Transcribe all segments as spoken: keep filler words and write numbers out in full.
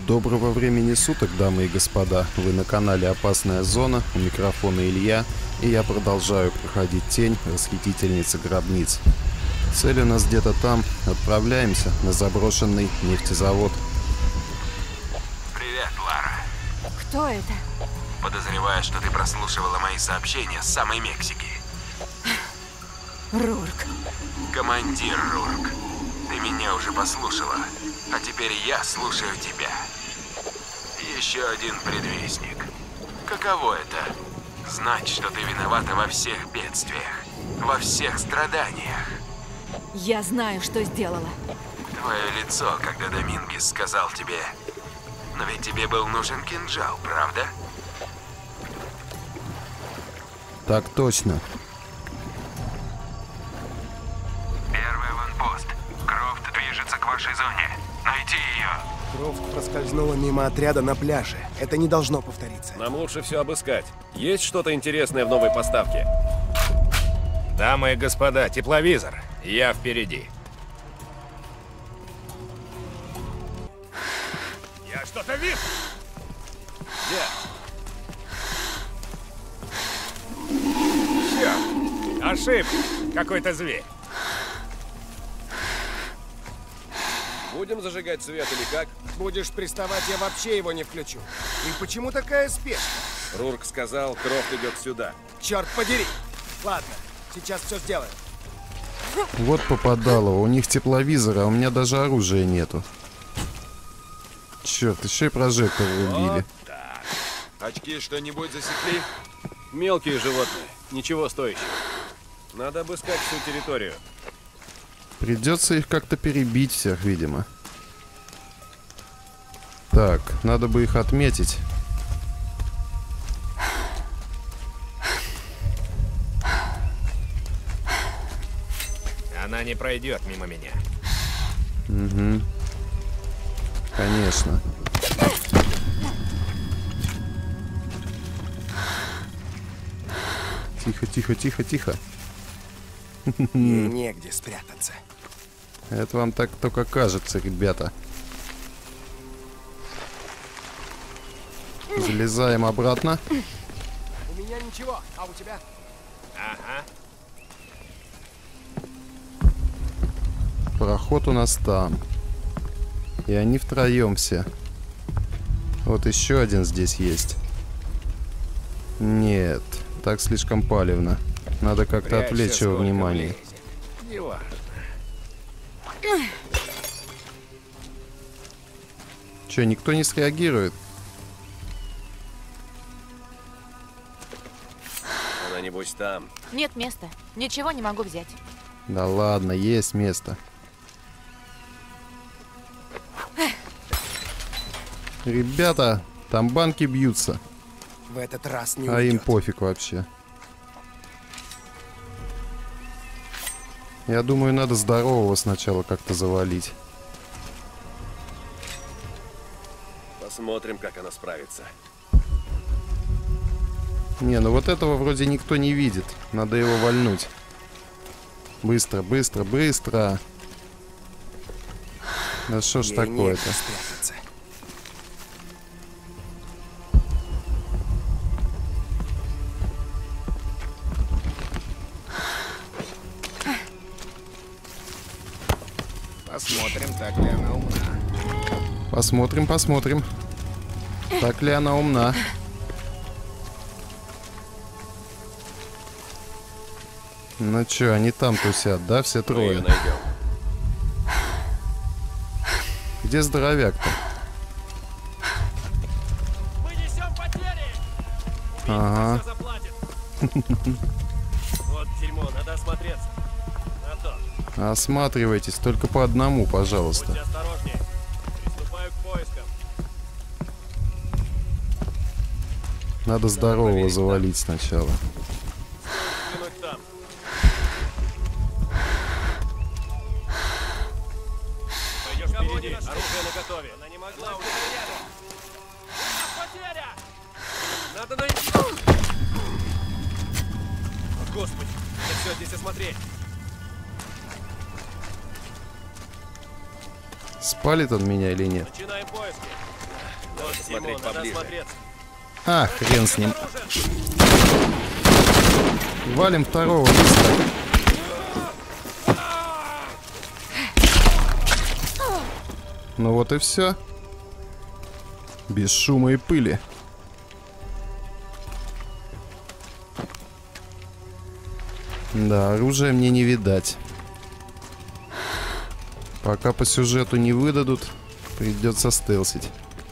Доброго времени суток, дамы и господа. Вы на канале Опасная Зона, у микрофона Илья, и я продолжаю проходить тень расхитительницы гробниц. Цель у нас где-то там. Отправляемся на заброшенный нефтезавод. Привет, Лара. Кто это? Подозреваю, что ты прослушивала мои сообщения с самой Мексики. Рурк. Командир Рурк. Ты меня уже послушала, а теперь я слушаю тебя. Еще один предвестник. Каково это? Знать, что ты виновата во всех бедствиях, во всех страданиях. Я знаю, что сделала. Твое лицо, когда Домингес сказал тебе... Но ведь тебе был нужен кинжал, правда? Так точно. Первый аванпост. Крофт движется к вашей зоне. Найти ее. Крофт проскользнула мимо отряда на пляже. Это не должно повториться. Нам лучше все обыскать. Есть что-то интересное в новой поставке? Дамы и господа, тепловизор. Я впереди. Я что-то вижу! Где? Черт! Ошибка! Какой-то зверь. Будем зажигать свет или как? Будешь приставать, я вообще его не включу. И почему такая спешка? Рурк сказал, Крофт идет сюда. Черт подери! Ладно, сейчас все сделаем. Вот попадало. У них тепловизор, а у меня даже оружия нету. Черт, еще и прожектор убили. Очки что-нибудь засекли? Мелкие животные. Ничего стоящего. Надо обыскать всю территорию. Придется их как-то перебить всех, видимо. Так, надо бы их отметить. Она не пройдет мимо меня. Угу. Конечно. Тихо, тихо, тихо, тихо. Ей негде спрятаться. Это вам так только кажется, ребята. Залезаем обратно. У меня ничего, а у тебя? Ага. Проход у нас там. И они втроем все. Вот еще один здесь есть. Нет, так слишком палевно. Надо как-то отвлечь его внимание. Не важно. Че, никто не среагирует? Она небось там. Нет места. Ничего не могу взять. Да ладно, есть место. Ребята, там банки бьются. В этот раз не А уйдет. им пофиг вообще. Я думаю, надо здорового сначала как-то завалить. Посмотрим, как она справится. Не, ну вот этого вроде никто не видит. Надо его вальнуть. Быстро, быстро, быстро. Да что ж Ей такое-то? негде спрятаться. Посмотрим, так ли она умна. Посмотрим, посмотрим. Так ли она умна? Ну чё, они там тусят, да, все Мы трое? ее найдем. Где здоровяк-то? Мы несем потери! Ага. Все заплатит. Вот дерьмо, надо осмотреться. На то. Осматривайтесь, только по одному, пожалуйста. Будьте осторожнее. Приступаю к поискам. Надо здорового завалить сначала. Взглянуть там. Пойдешь впереди. Оружие наготове. Она не могла уже рядом. Потеря! Надо найти. О, Господи, надо все здесь осмотреть. Спалит он меня или нет? Начинаем поиски. Можно смотреть поближе. А, хрен с ним. Валим второго листа. Ну вот и все. Без шума и пыли. Да, оружия мне не видать. Пока по сюжету не выдадут, придется стелсить.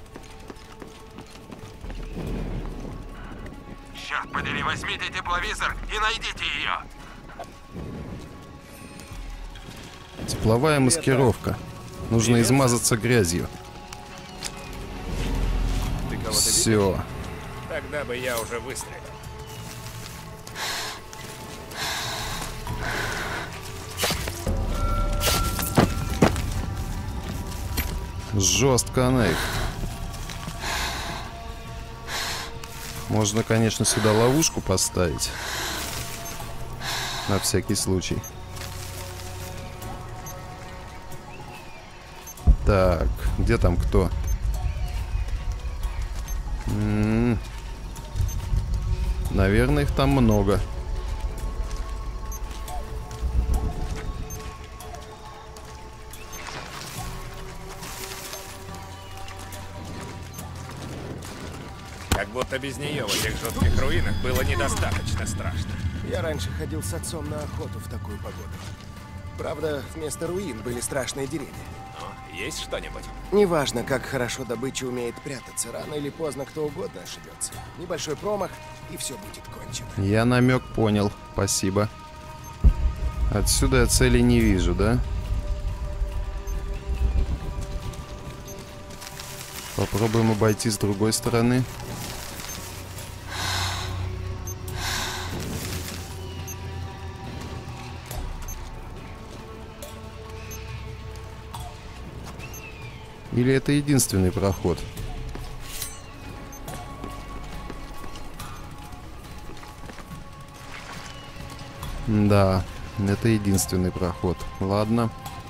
Черт подери, возьмите тепловизор и найдите ее. Тепловая маскировка. Нужно измазаться грязью. Ты кого-то видишь? Все. Тогда бы я уже выстрелил. Жестко она их. Можно, конечно, сюда ловушку поставить. На всякий случай. Так, где там кто? М-м-м. Наверное, их там много. Как будто без нее в этих жутких руинах было недостаточно страшно. Я раньше ходил с отцом на охоту в такую погоду. Правда, вместо руин были страшные деревья. Ну, есть что-нибудь? Неважно, как хорошо добыча умеет прятаться, рано или поздно кто угодно ошибется. Небольшой промах, и все будет кончено. Я намек понял. Спасибо. Отсюда я цели не вижу, да? Попробуем обойти с другой стороны. Или это единственный проход? Да, это единственный проход. Ладно.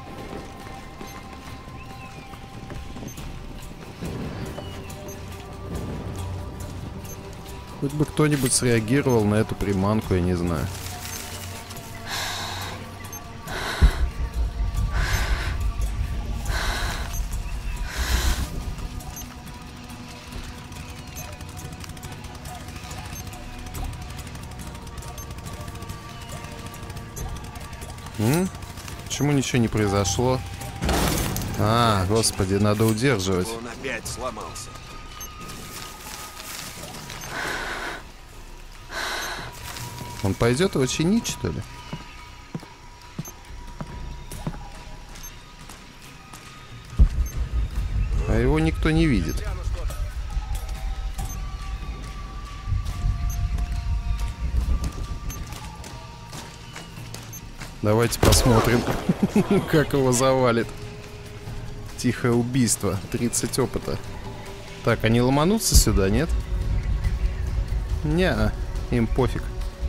Хоть бы кто-нибудь среагировал на эту приманку, я не знаю. М? Почему ничего не произошло? А, господи, надо удерживать. Он опять сломался. Он пойдет его чинить, что ли? А его никто не видит. Давайте посмотрим, как его завалит. Тихое убийство. тридцать опыта. Так, они ломанутся сюда, нет? Не, им пофиг.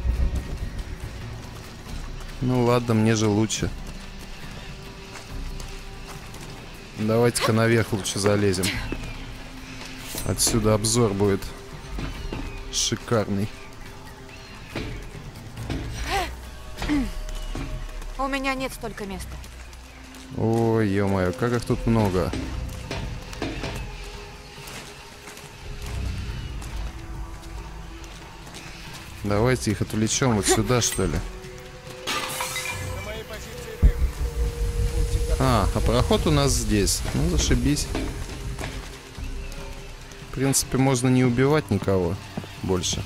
Ну ладно, мне же лучше. Давайте-ка наверх лучше залезем. Отсюда обзор будет шикарный. У меня нет столько места. Ой, ё-моё, как их тут много. Давайте их отвлечем вот сюда, что ли. А, а проход у нас здесь. Ну, зашибись. В принципе, можно не убивать никого больше.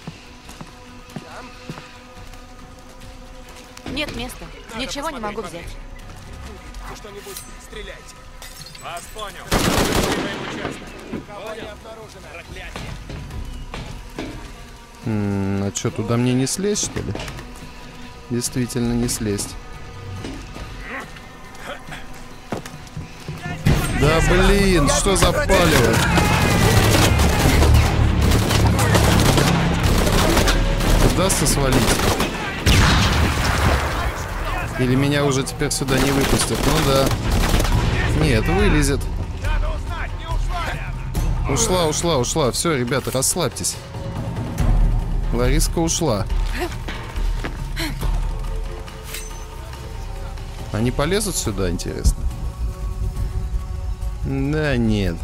Нет места. Ничего не могу взять. Что-нибудь стреляйте. Вас понял. Понял. Обнаружено. Проклятие. М-м, а что, туда мне не слезть, что ли? Действительно не слезть. Да блин, что за палево? Удастся свалить? Или меня уже теперь сюда не выпустят? Ну да. Нет, вылезет. Надо узнать, не ушла ли она? Ушла, ушла, ушла. Все, ребята, расслабьтесь. Лариска ушла. Они полезут сюда, интересно? Да нет.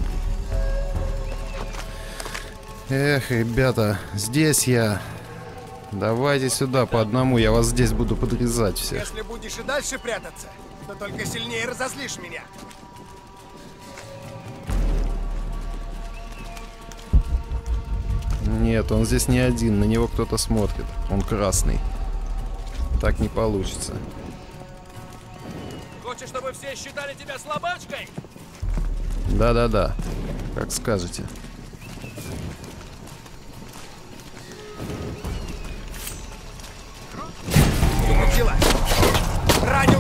Эх, ребята, здесь я. Давайте сюда по одному, я вас здесь буду подрезать всех. Если будешь и дальше прятаться, то только сильнее разозлишь меня. Нет, он здесь не один, на него кто-то смотрит. Он красный. Так не получится. Хочешь, чтобы все считали тебя слабачкой? Да-да-да, как скажете. Дела. Ранил.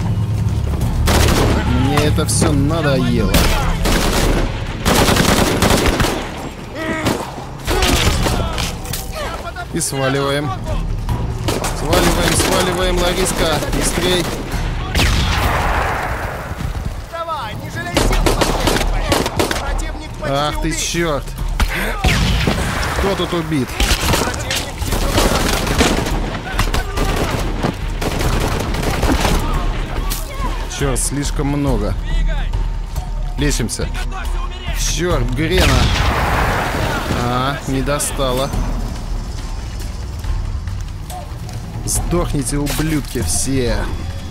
Мне это все надоело. И сваливаем. Сваливаем, сваливаем, Лариска. Быстрей. Давай, не жалей сил. Противник почти Ах ты убит. черт. Кто тут убит? Противник тяжело. Черт, слишком много. Лечимся. Черт, Грена. А, не достала. Сдохните, ублюдки, все.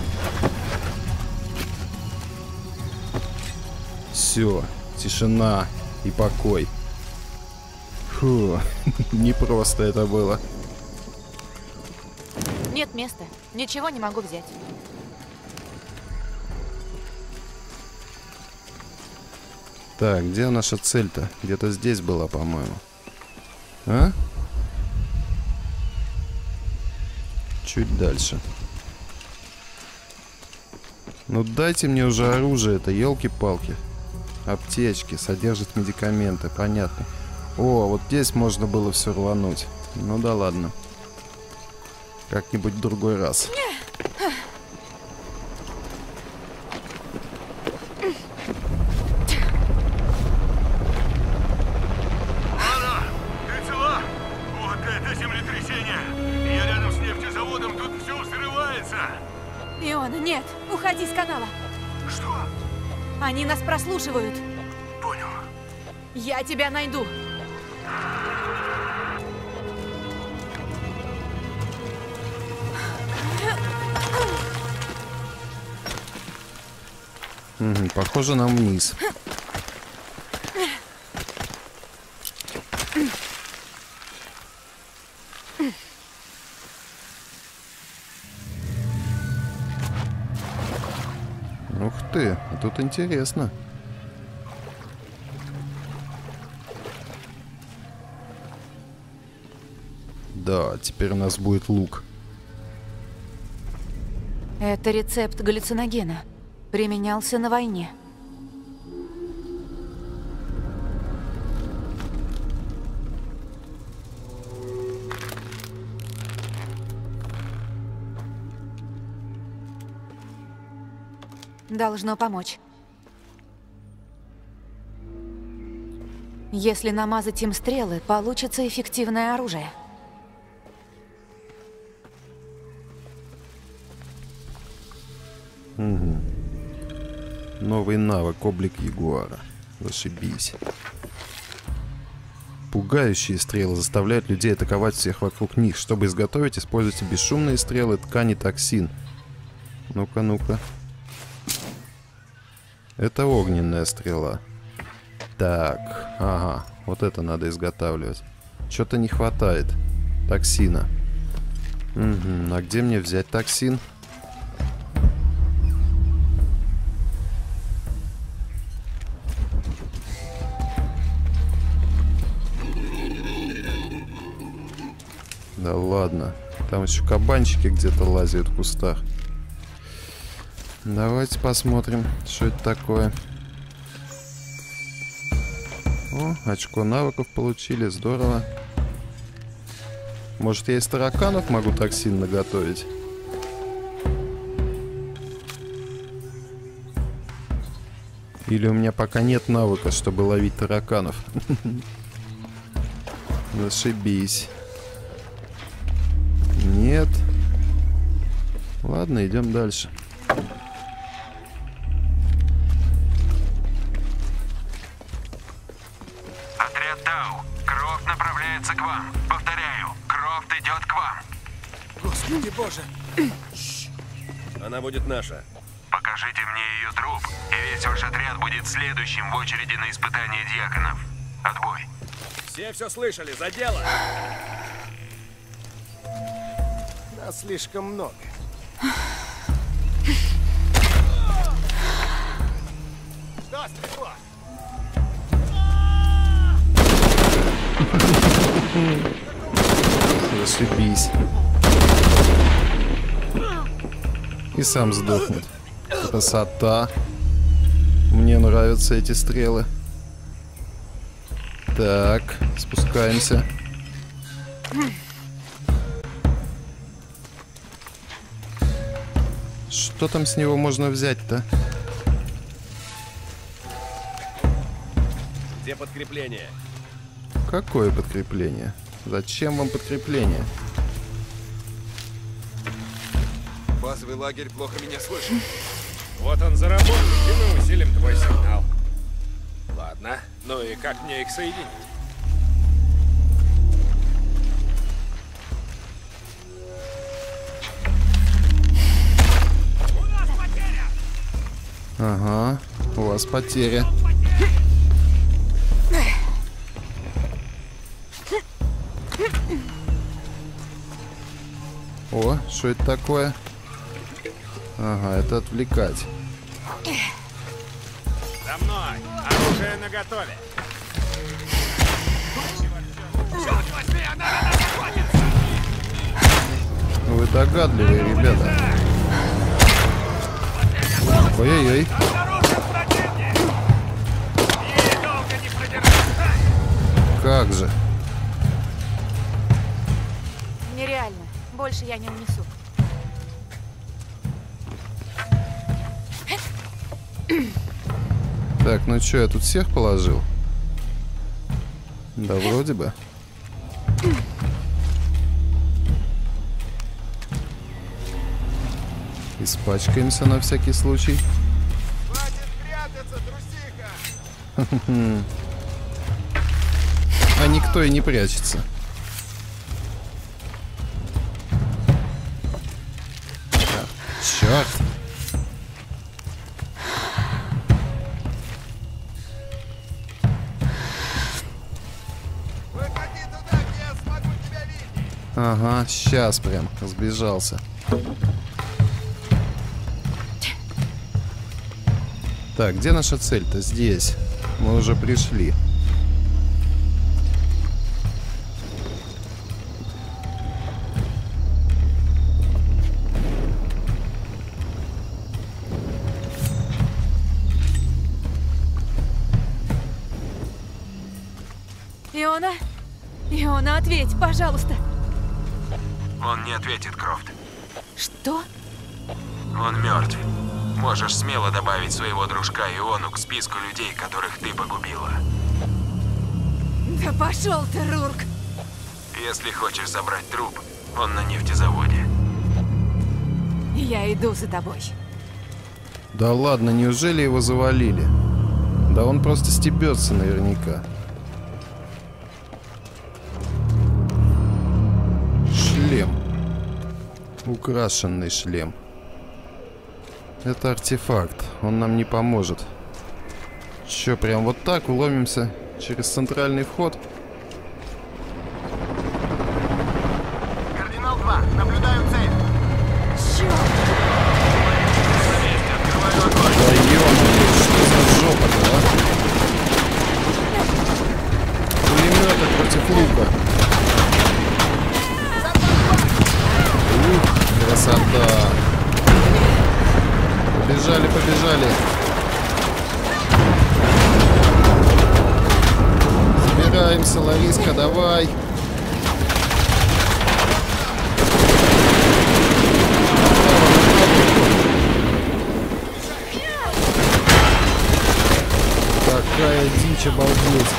Все, тишина и покой. Фу, непросто это было. Нет места. Ничего не могу взять. Так, где наша цель-то? Где-то здесь была, по-моему. А? Чуть дальше. Ну дайте мне уже оружие, это елки-палки. Аптечки, содержит медикаменты, понятно. О, вот здесь можно было все рвануть. Ну да ладно. Как-нибудь в другой раз. Анна, ты цела? Вот это землетрясение! Я рядом с нефтезаводом, тут все взрывается! Иона, нет! Уходи с канала! Что? Они нас прослушивают! Понял. Я тебя найду! Угу, похоже, нам вниз. Ух ты, тут интересно. Да, теперь у нас будет лук. Это рецепт галлюциногена. Применялся на войне. Должно помочь. Если намазать им стрелы, получится эффективное оружие. Угу. Новый навык, облик ягуара. Зашибись. Пугающие стрелы заставляют людей атаковать всех вокруг них. Чтобы изготовить, используйте бесшумные стрелы, ткани, токсин. Ну-ка, ну-ка. Это огненная стрела. Так, ага, вот это надо изготавливать. Что-то не хватает. Токсина. Угу, а где мне взять токсин? Да ладно. Там еще кабанчики где-то лазят в кустах. Давайте посмотрим, что это такое. О, очко навыков получили, здорово. Может, я из тараканов могу токсин наготовить? Или у меня пока нет навыка, чтобы ловить тараканов. Зашибись. Нет. Ладно, идем дальше. Отряд Тау. Крофт направляется к вам. Повторяю, Крофт идет к вам. Господи боже! Она будет наша. Покажите мне ее труп, и весь ваш отряд будет следующим в очереди на испытание дьяконов. Отбой. Все все слышали, за дело! Нас слишком много. Что стряслось? Зашибись. И сам сдохнет. Красота. Мне нравятся эти стрелы. Так, спускаемся. Что там с него можно взять-то? Где подкрепление? Какое подкрепление? Зачем вам подкрепление? Базовый лагерь плохо меня слышит. Вот он заработал, и мы усилим твой сигнал. Ладно, ну и как мне их соединить? Ага, у вас потеря. О, что это такое? Ага, это отвлекать. За мной! Оружие наготове! Вы догадливые, ребята. Ой-ой-ой. Как же? Нереально. Больше я не унесу. Так, ну что, я тут всех положил? Да, вроде бы. Испачкаемся на всякий случай. Хватит прятаться, трусиха! А никто и не прячется. А, черт! Выходи туда, где я смогу тебя видеть! Ага, сейчас прям сбежался. Так, где наша цель-то? Здесь. Мы уже пришли. Иона? Иона, ответь, пожалуйста. Он не ответит, Крофт. Что? Он мертв. Можешь смело добавить своего дружка Иону к списку людей, которых ты погубила. Да пошел ты, Рурк! Если хочешь забрать труп, он на нефтезаводе. Я иду за тобой. Да ладно, неужели его завалили? Да он просто стебется наверняка. Шлем. Украшенный шлем. Это артефакт. Он нам не поможет. Че, прям вот так уломимся через центральный вход? Кардинал два, наблюдаю цель. Черт! Да ё-моё, что за жопа-то, а? Пулемёты против лука. Ух, красота. Побежали, побежали. Забираемся, Лариска, давай. Какая дичь, обалдеть.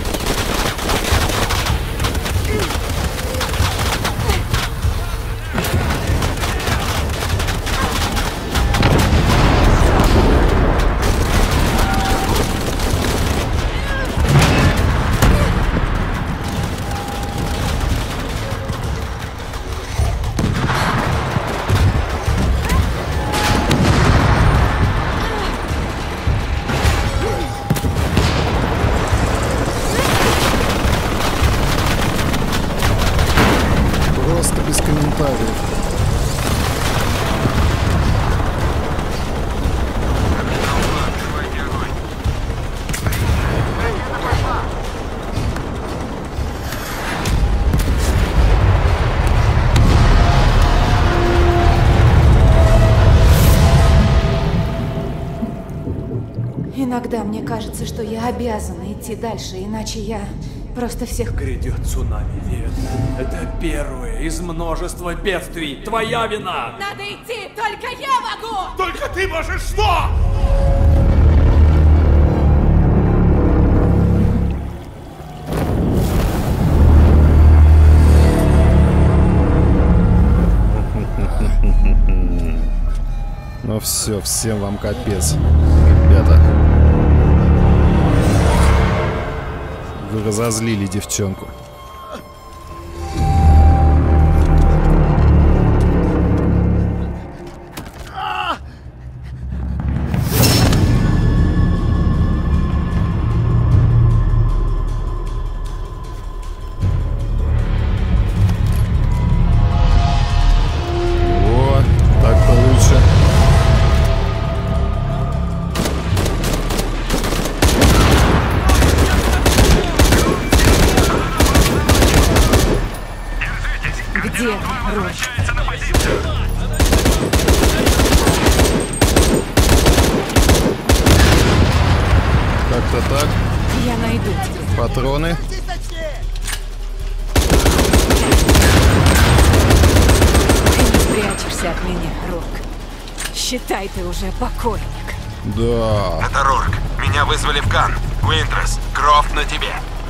Иногда мне кажется, что я обязана идти дальше, иначе я просто всех... Грядет цунами, Вет. Это первое из множества бедствий. Твоя вина! Надо идти, только я могу! Только ты можешь что? Ну все, всем вам капец, ребята. Вы разозлили девчонку. О, так-то лучше. Где Рок? Как-то так. Я найду тебя. Патроны. Ты не спрячешься от меня, Рок. Считай, ты уже покойник. Да. Это Рорк. Меня вызвали в Кан. Уинтрес, кровь на тебе.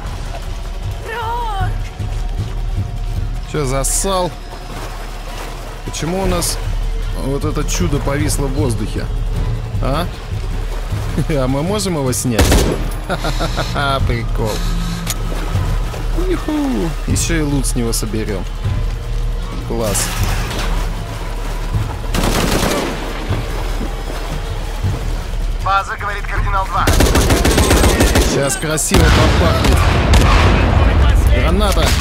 Че, зассал? Почему у нас вот это чудо повисло в воздухе? А? А мы можем его снять? Ха-ха-ха, прикол. Юху. Еще и лут с него соберем. Класс. База, говорит кардинал два. Сейчас красиво попахнет. Граната.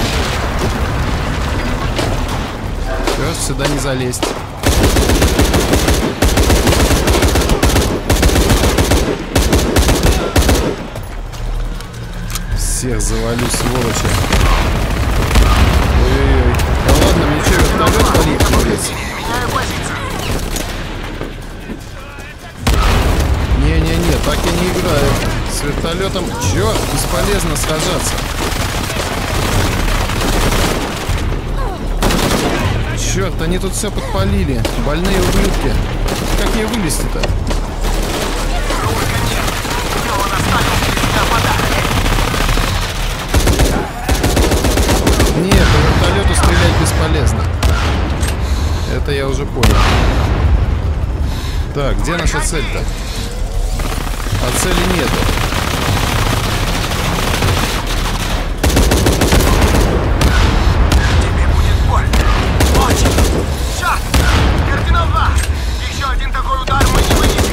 Пёс, сюда не залезть. Всех завалю, сволочи. Ой-ой-ой. Да ладно, мне что, вертолет валить придется? Не-не-не, так я не играю. С вертолетом, чё, бесполезно сражаться. Черт, они тут все подпалили. Больные ублюдки. Как мне вылезти-то? Нет, по вертолету стрелять бесполезно. Это я уже понял. Так, где наша цель-то? А цели нету. Тебе будет больно. Очень. Сейчас! Кардинал два! Еще один такой удар мы не вынесем.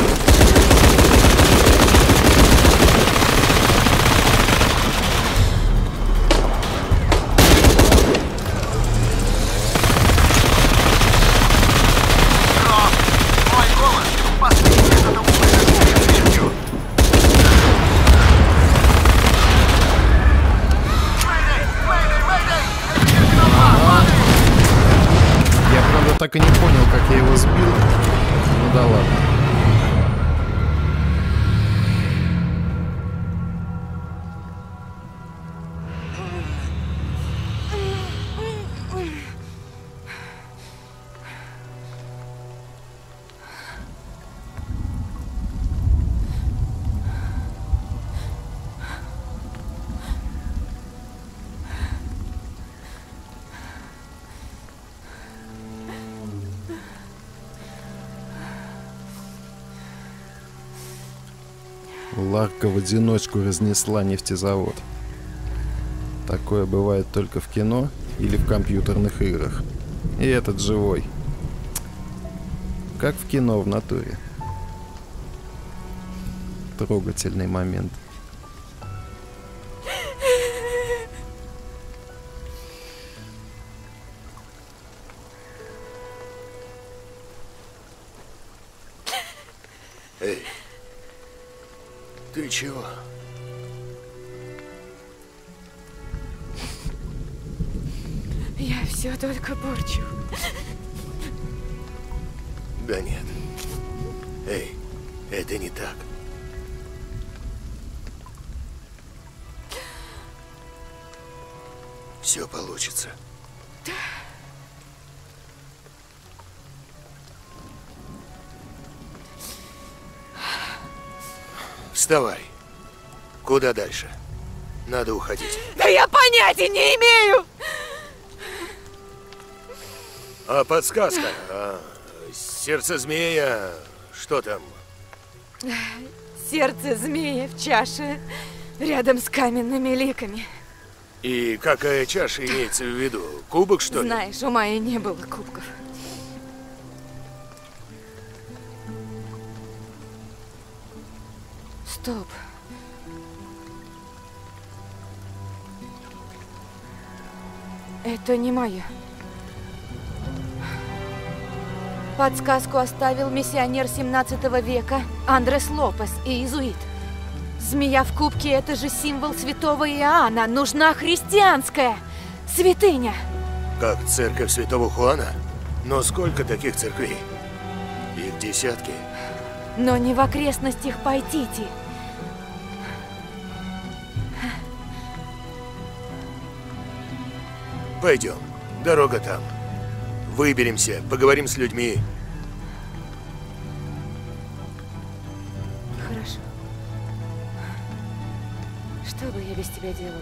Рок, мой голос! Последний этот услышишь смертью. Ларка в одиночку разнесла нефтезавод. Такое бывает только в кино или в компьютерных играх. И этот живой. Как в кино в натуре. Трогательный момент. Эй, ты чего? Я все только порчу. Да нет. Эй, это не так. Все получится. Вставай. Куда дальше? Надо уходить. Да я понятия не имею! А подсказка? А, сердце змея. Что там? Сердце змеи в чаше, рядом с каменными ликами. И какая чаша имеется в виду? Кубок, что ли? Знаешь, у Майи не было кубков. Стоп. Это не моя. Подсказку оставил миссионер семнадцатого века Андрес Лопес и иезуит. Змея в кубке – это же символ святого Иоанна. Нужна христианская святыня. Как церковь святого Хуана? Но сколько таких церквей? Их десятки. Но не в окрестностях Пайтити. Пойдем. Дорога там. Выберемся, поговорим с людьми. Хорошо. Что бы я без тебя делала?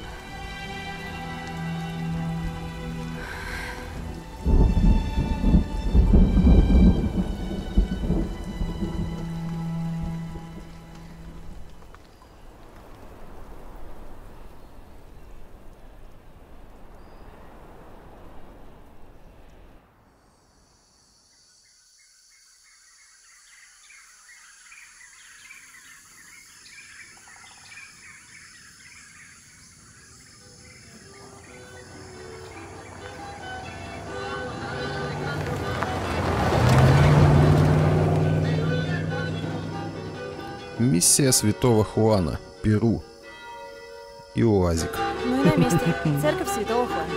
Миссия святого Хуана, Перу. И УАЗик. Мы на месте. Церковь святого Хуана.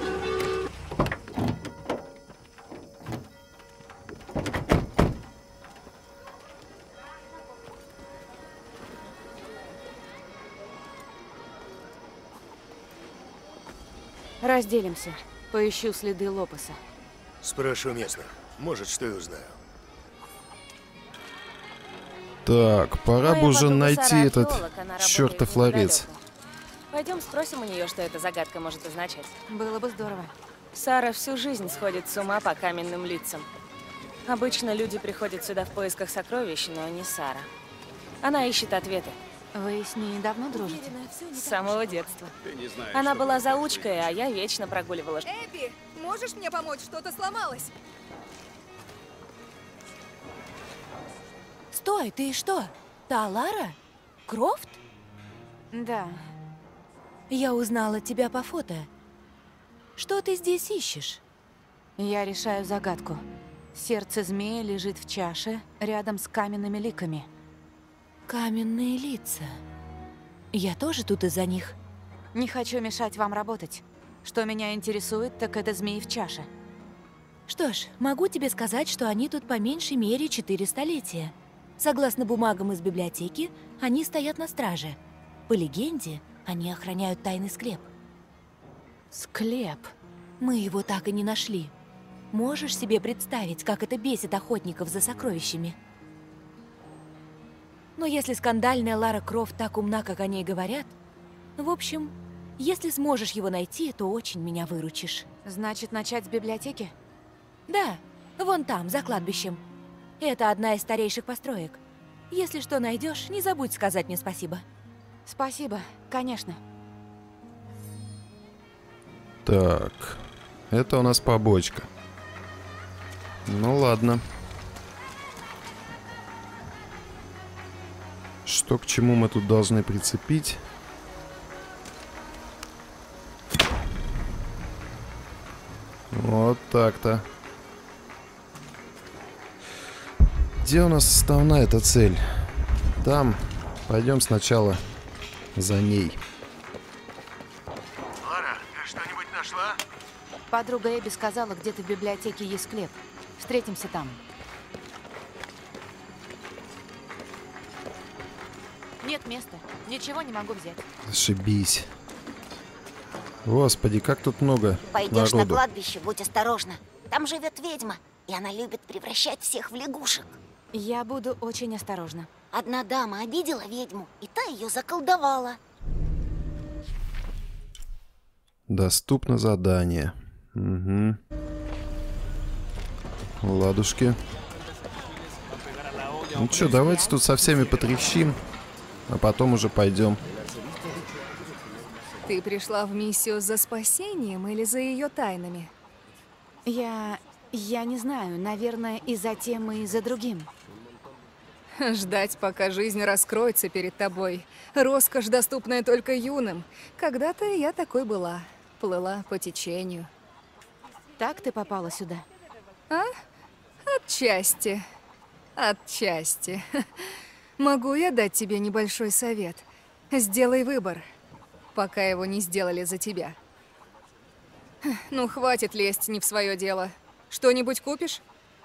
Разделимся. Поищу следы Лопеса. Спрошу местных. Может, что и узнаю. Так, пора Моя бы уже подруга найти Сара этот археолог, она чертов работает ларец. неподалеку. Пойдем спросим у нее, что эта загадка может означать. Было бы здорово. Сара всю жизнь сходит с ума по каменным лицам. Обычно люди приходят сюда в поисках сокровищ, но не Сара. Она ищет ответы. Вы с ней давно дружите? С самого детства. Она была заучкой, а я вечно прогуливала. Эбби, можешь мне помочь? Что-то сломалось. Стой, ты что? Та Лара? Крофт? Да. Я узнала тебя по фото. Что ты здесь ищешь? Я решаю загадку. Сердце змеи лежит в чаше, рядом с каменными ликами. Каменные лица. Я тоже тут из-за них. Не хочу мешать вам работать. Что меня интересует, так это змеи в чаше. Что ж, могу тебе сказать, что они тут по меньшей мере четыре столетия. Согласно бумагам из библиотеки, они стоят на страже. По легенде, они охраняют тайный склеп. Склеп? Мы его так и не нашли. Можешь себе представить, как это бесит охотников за сокровищами? Но если скандальная Лара Крофт так умна, как о ней говорят, в общем, если сможешь его найти, то очень меня выручишь. Значит, начать с библиотеки? Да, вон там, за кладбищем. Это одна из старейших построек. Если что найдешь, не забудь сказать мне спасибо. Спасибо, конечно. Так, это у нас побочка. Ну ладно. Что к чему мы тут должны прицепить? Вот так-то. Где у нас основная эта цель? Там. Пойдем сначала за ней. Лара, ты что-нибудь нашла? Подруга Эбби сказала, где-то в библиотеке есть склеп. Встретимся там. Нет места. Ничего не могу взять. Ошибись. Господи, как тут много Пойдешь народу. на кладбище, будь осторожна. Там живет ведьма, и она любит превращать всех в лягушек. Я буду очень осторожна. Одна дама обидела ведьму, и та ее заколдовала. Доступно задание. Угу. Ладушки. Ну что, давайте тут со всеми потрещим, а потом уже пойдем. Ты пришла в миссию за спасением или за ее тайнами? Я... я не знаю. Наверное, и за тем, и за другим. Ждать, пока жизнь раскроется перед тобой. Роскошь, доступная только юным. Когда-то я такой была. Плыла по течению. Так ты попала сюда? А? Отчасти. Отчасти. Могу я дать тебе небольшой совет? Сделай выбор, пока его не сделали за тебя. Ну, хватит лезть не в свое дело. Что-нибудь купишь?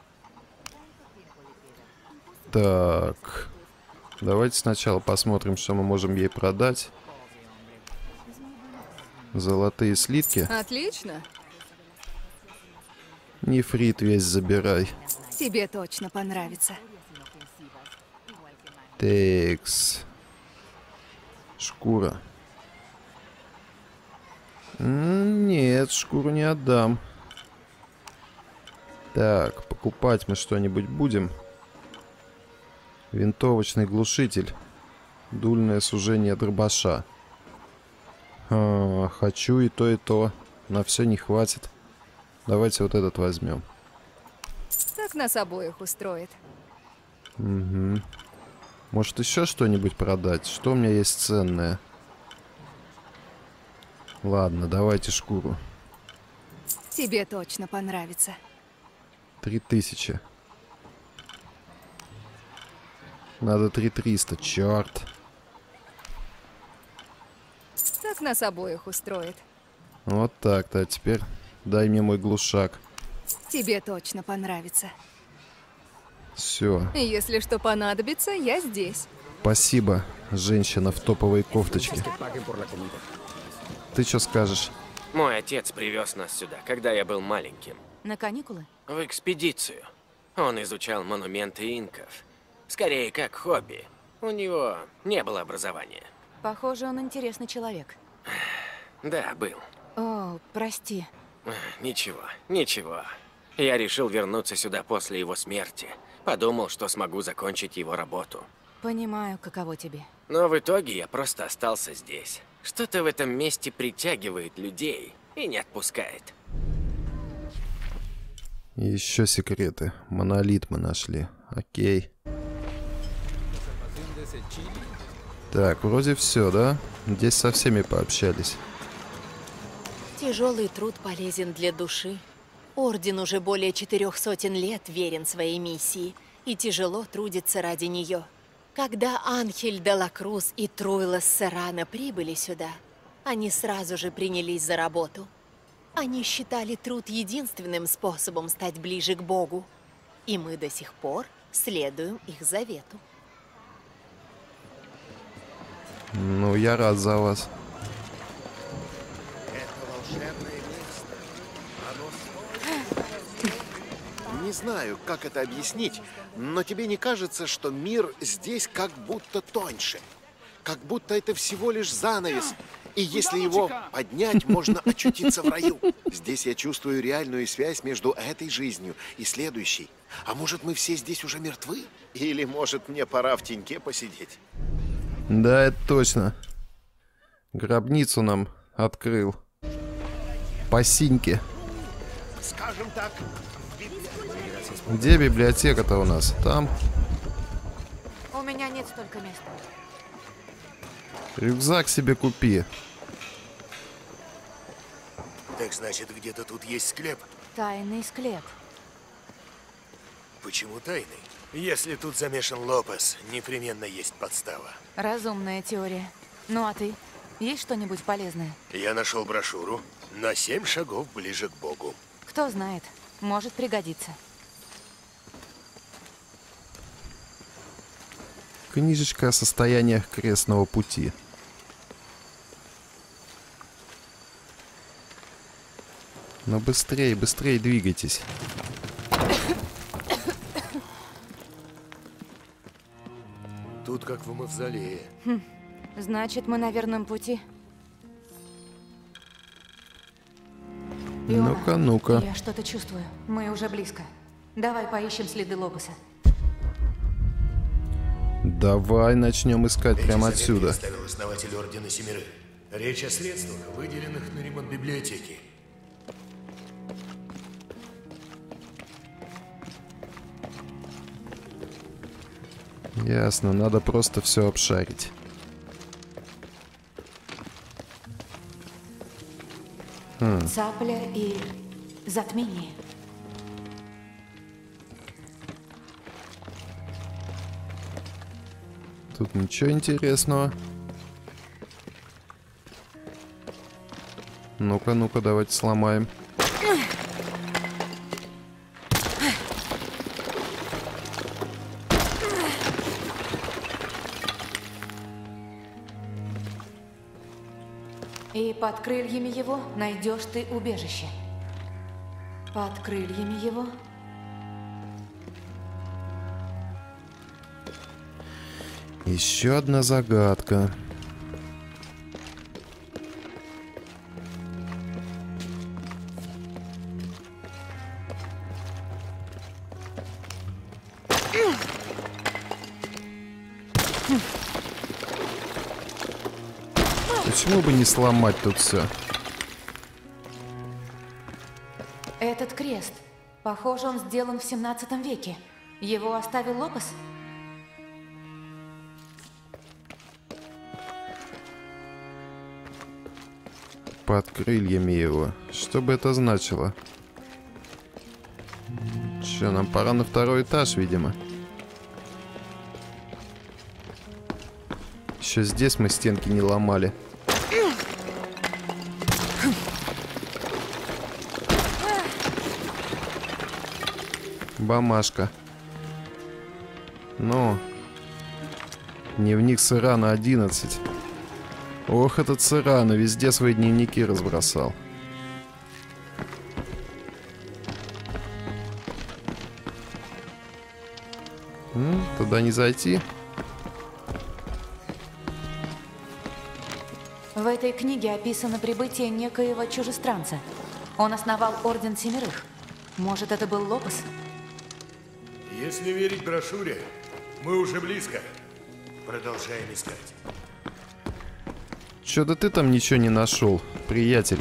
Так. Давайте сначала посмотрим, что мы можем ей продать. Золотые слитки. Отлично. Нефрит весь забирай. Тебе точно понравится. Текс. Шкура. Нет, шкуру не отдам. Так, покупать мы что-нибудь будем. Винтовочный глушитель. Дульное сужение дробаша. А, хочу и то, и то. На все не хватит. Давайте вот этот возьмем. Так нас обоих устроит. Угу. Может, еще что-нибудь продать? Что у меня есть ценное? Ладно, давайте шкуру. Тебе точно понравится. Три тысячи. Надо три триста, черт. Так нас обоих устроит. Вот так-то, а теперь дай мне мой глушак. Тебе точно понравится. Все. Если что понадобится, я здесь. Спасибо, женщина в топовой кофточке. Ты что скажешь? Мой отец привез нас сюда, когда я был маленьким. На каникулы? В экспедицию. Он изучал монументы инков. Скорее, как хобби. У него не было образования. Похоже, он интересный человек. Да, был. О, прости. Ничего, ничего. Я решил вернуться сюда после его смерти. Подумал, что смогу закончить его работу. Понимаю, каково тебе. Но в итоге я просто остался здесь. Что-то в этом месте притягивает людей и не отпускает. Еще секреты. Монолит мы нашли. Окей. Так, вроде все, да? Здесь со всеми пообщались. Тяжелый труд полезен для души. Орден уже более четырех сотен лет верен своей миссии и тяжело трудится ради нее. Когда Анхель де ла Круз и Труйлас Серрано прибыли сюда, они сразу же принялись за работу. Они считали труд единственным способом стать ближе к Богу, и мы до сих пор следуем их завету. Ну, я рад за вас. Не знаю, как это объяснить, но тебе не кажется, что мир здесь как будто тоньше? Как будто это всего лишь занавес, и если его поднять, можно очутиться в раю. Здесь я чувствую реальную связь между этой жизнью и следующей. А может, мы все здесь уже мертвы? Или, может, мне пора в теньке посидеть? Да, это точно. Гробницу нам открыл. По синьке. Скажем так. Где библиотека-то у нас? Там. У меня нет столько места. Рюкзак себе купи. Так значит, где-то тут есть склеп? Тайный склеп. Почему тайный? Если тут замешан Лопес, непременно есть подстава. Разумная теория. Ну а ты? Есть что-нибудь полезное? Я нашел брошюру на семь шагов ближе к Богу. Кто знает, может пригодиться. Книжечка о состояниях крестного пути. Но быстрее, быстрее двигайтесь. Тут как в мавзолее. Хм. Значит, мы на верном пути. Ну-ка, ну-ка. Я что-то чувствую. Мы уже близко. Давай поищем следы Лопеса. Давай начнем искать Эти прямо заметки отсюда. оставил основатель Ордена Семерых. Речь о средствах, выделенных на ремонт библиотеки. Ясно, надо просто все обшарить. Хм. Цапля и затмение. Тут ничего интересного. Ну-ка, ну-ка, давайте сломаем. И под крыльями его найдешь ты убежище. Под крыльями его. Еще одна загадка. Почему бы не сломать тут все? Этот крест. Похоже, он сделан в семнадцатом веке. Его оставил Лопес? Под крыльями его. Что бы это значило? Че, нам пора на второй этаж, видимо. Еще здесь мы стенки не ломали. Бумажка. Ну. Дневник Цирана одиннадцать. Ох, этот Цирана везде свои дневники разбросал. М, туда не зайти. В этой книге описано прибытие некоего чужестранца. Он основал Орден Семерых. Может, это был Лопес? Если верить брошюре, мы уже близко. Продолжаем искать. Чё-то ты там ничего не нашел, приятель.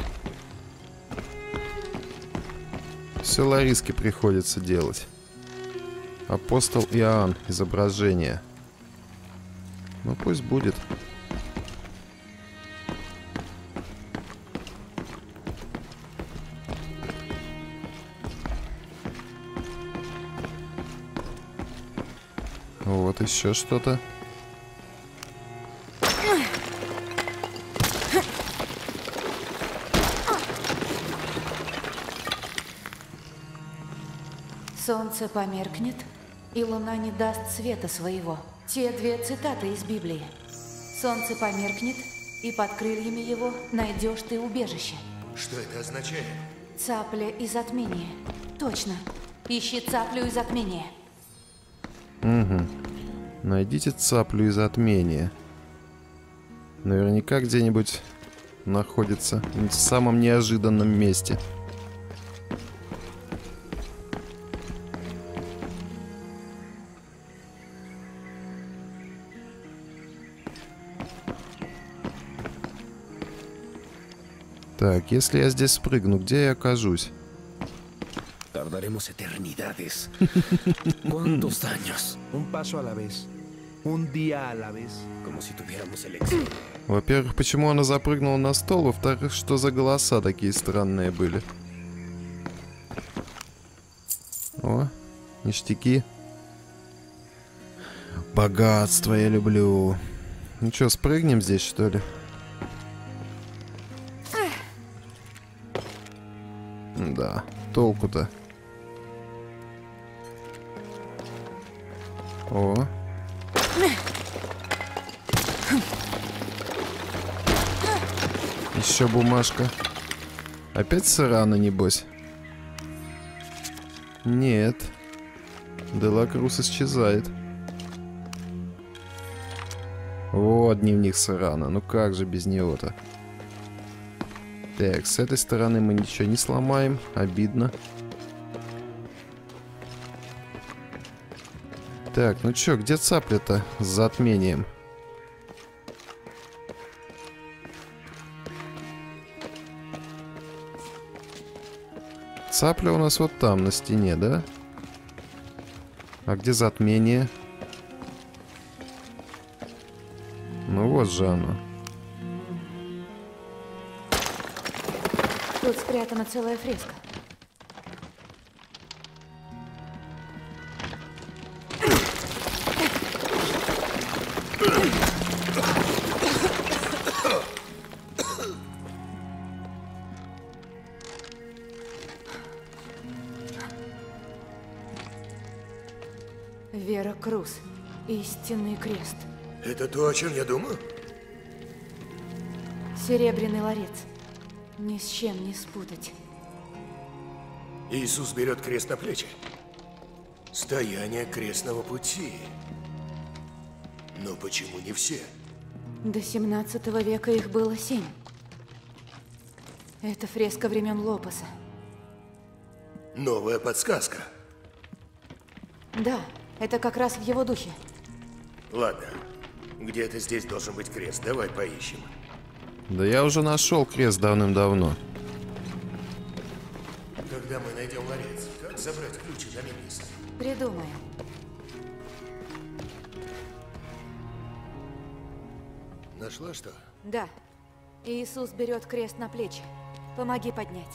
Все Лариски приходится делать. Апостол Иоанн, изображение. Ну пусть будет. Вот еще что-то. Солнце померкнет, и луна не даст света своего. Те две цитаты из Библии. Солнце померкнет, и под крыльями его найдешь ты убежище. Что это означает? Цапля и затмение. Точно. Ищи цаплю и затмение. Угу. Найдите цаплю и затмение. Наверняка где-нибудь находится в самом неожиданном месте. Так, если я здесь спрыгну, где я окажусь? Tardaremos eternidades. ¿Cuántos años? Un paso a la vez. Un día a la vez. Como si tuviéramos elección. Во-первых, почему она запрыгнула на стол? Во-вторых, что за голоса такие странные были? О, ништяки. Богатство я люблю. Ну что, спрыгнем здесь, что ли? Да, толку-то. О. Еще бумажка. Опять сырана, небось? Нет. Делакрус исчезает. О, дневник сырана. Ну как же без него-то? Так, с этой стороны мы ничего не сломаем. Обидно. Так, ну чё, где цапля-то с затмением? Цапля у нас вот там, на стене, да? А где затмение? Ну вот же оно. Тут спрятана целая фреска. Вера Круз. Истинный крест. Это то, о чем я думаю? Серебряный ларец. Ни с чем не спутать. Иисус берет крест на плечи. Стояние крестного пути. Но почему не все? До семнадцатого века их было семь. Это фреска времен Лопеса. Новая подсказка. Да, это как раз в его духе. Ладно, где-то здесь должен быть крест. Давай поищем. Да я уже нашел крест давным-давно. Когда мы найдем ларец, как забрать ключи на Мемниса? Придумаем. Нашла что? Да. Иисус берет крест на плечи. Помоги поднять.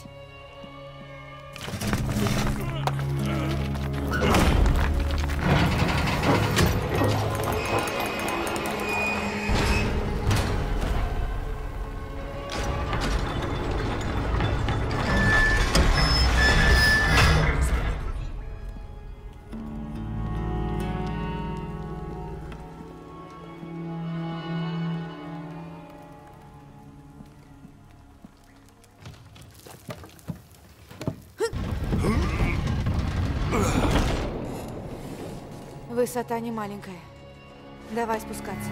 Высота не маленькая. Давай спускаться.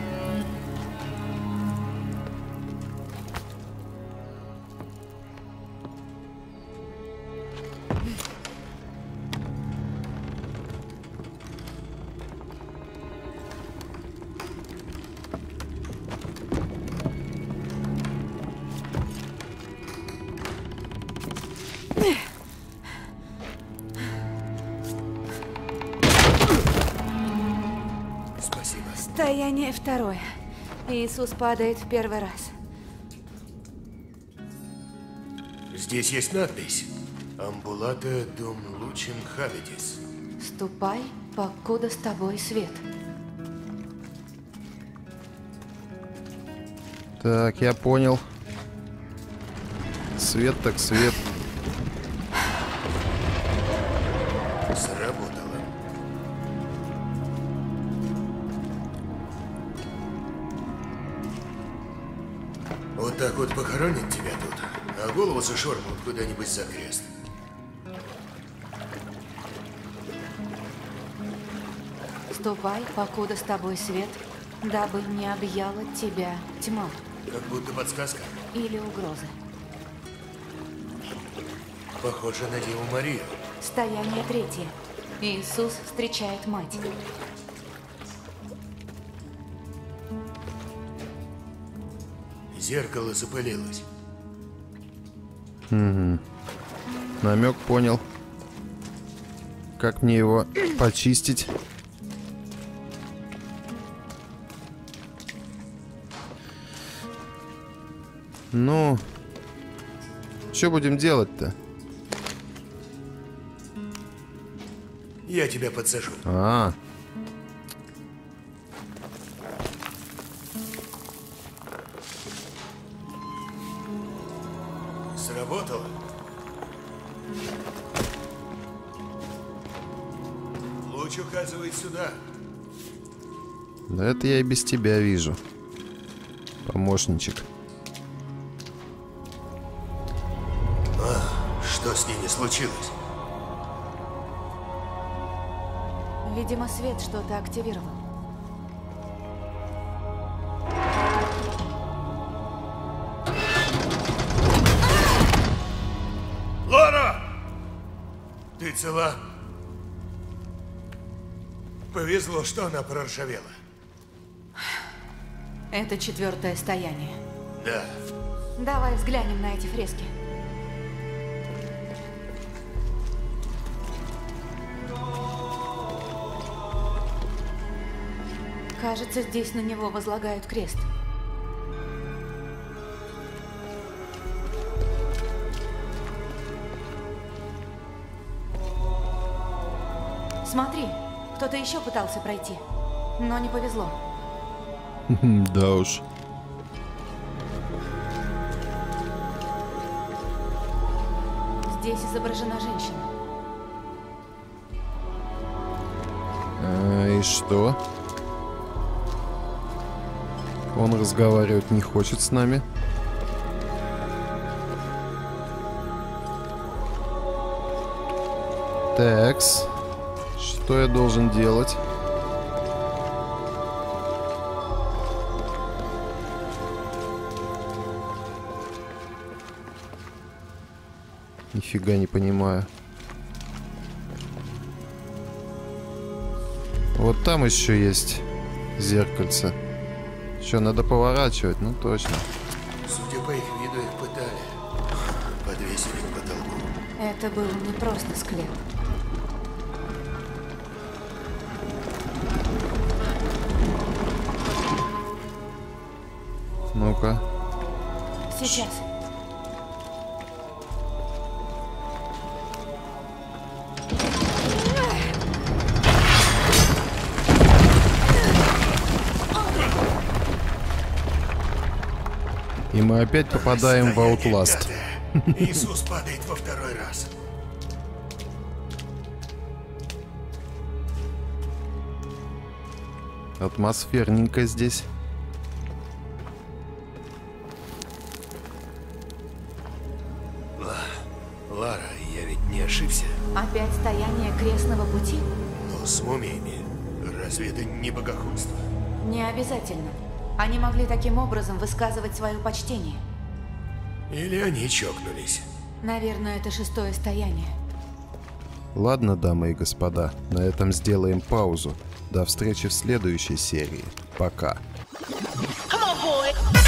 Состояние второе. Иисус падает в первый раз. Здесь есть надпись. Амбулата дум лучим хавидис. Ступай, покуда с тобой свет. Так, я понял. Свет так свет. Сработало. Вот так вот похоронят тебя тут, а голову зашормут куда-нибудь за крест. Ступай, покуда с тобой свет, дабы не объяла тебя тьма. Как будто подсказка. Или угроза. Похоже на Деву Марию. Стояние третье. Иисус встречает мать. Зеркало запылилось. Угу. Намек понял. Как мне его почистить? Ну, что будем делать-то? Я тебя подсажу. А, Сработало? Луч указывает сюда. да это я и без тебя вижу, помощничек. А, что с ними случилось? Видимо, свет что-то активировал. Лара! Ты цела? Повезло, что она проржавела. Это четвертое стояние. Да. Давай взглянем на эти фрески. Кажется, здесь на него возлагают крест. Смотри, кто-то еще пытался пройти, но не повезло. Да уж. Здесь изображена женщина. А, и что? Он разговаривать не хочет с нами. Такс. Что я должен делать? Нифига не понимаю. Вот там еще есть зеркальце. Что, надо поворачивать? Ну точно. Судя по их виду, их пытали. Подвесили к потолку. Это был не просто склеп. Ну-ка. Сейчас. И мы опять попадаем в Outlast. Иисус падает во второй раз. Атмосферненько здесь. Лара, я ведь не ошибся. Опять стояние крестного пути? Но с мумиями. Разве это не богохульство? Не обязательно. Они могли таким образом высказывать свое почтение. Или они чокнулись. Наверное, это шестое стояние. Ладно, дамы и господа, на этом сделаем паузу. До встречи в следующей серии. Пока. Come on, boy.